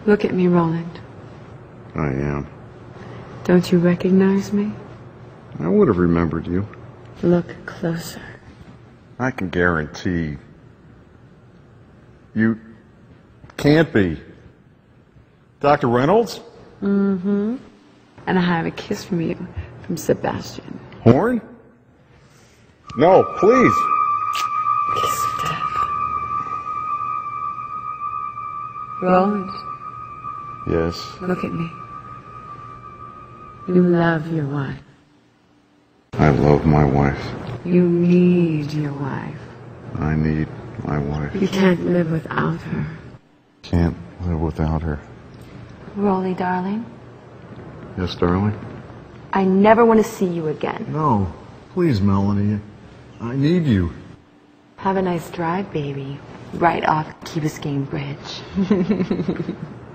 Look at me, Roland. I am. Don't you recognize me? I would have remembered you. Look closer. I can guarantee you can't be. Dr. Reynolds? Mm-hmm. And I have a kiss from you, from Sebastian. Horn? No, please. Kiss of death. Roland, Yes. look at me. You love your wife. I love my wife. You need your wife. I need my wife. You can't live without her. Can't live without her. Rolly, darling, Yes, darling? I never want to see you again. No. Please, Melanie. I need you. Have a nice drive, baby. Right off Key Biscayne Bridge.